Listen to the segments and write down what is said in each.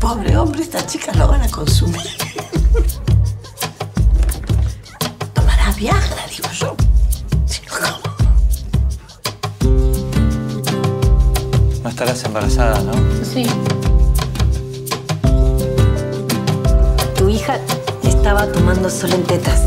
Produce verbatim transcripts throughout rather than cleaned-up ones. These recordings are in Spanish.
Pobre hombre, estas chicas lo van a consumir. Tomará Viagra, digo yo. No estarás embarazada, ¿no? Sí. Tu hija estaba tomando sol en tetas.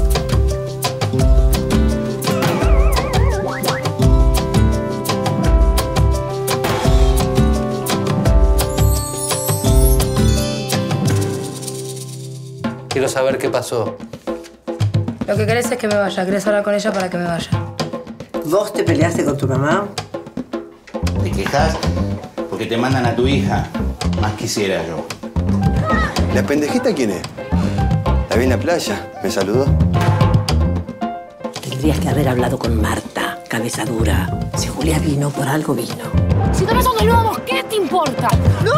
Quiero saber qué pasó. Lo que querés es que me vaya. Querés hablar con ella para que me vaya. ¿Vos te peleaste con tu mamá? ¿Te quejas? Porque te mandan a tu hija. Más quisiera yo. ¿La pendejita quién es? La vi en la playa. Me saludó. Tendrías que haber hablado con Marta, cabeza dura. Si Julia vino, por algo vino. Si todos son desnudos, ¿qué te importa? ¡No!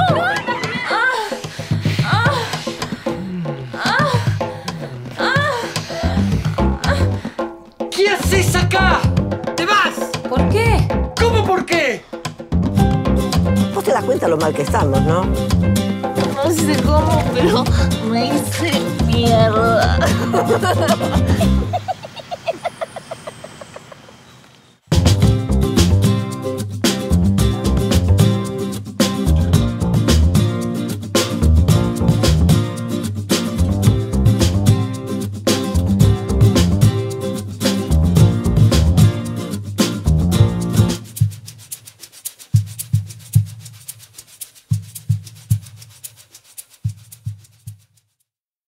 ¿Qué haces acá? ¡Te vas! ¿Por qué? ¿Cómo por qué? Vos te das cuenta lo mal que estamos, ¿no? No sé cómo, pero me hice mierda.